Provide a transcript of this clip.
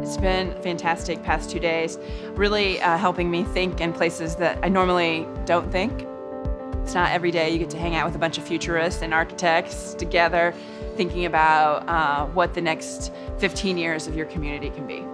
It's been fantastic past 2 days, really helping me think in places that I normally don't think. It's not every day you get to hang out with a bunch of futurists and architects together, thinking about what the next 15 years of your community can be.